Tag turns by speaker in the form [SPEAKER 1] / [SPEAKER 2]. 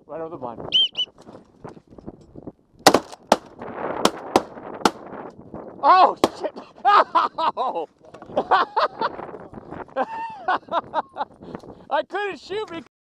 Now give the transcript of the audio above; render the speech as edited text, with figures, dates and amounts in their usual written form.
[SPEAKER 1] right over the blind. Oh, shit! Oh! I couldn't shoot because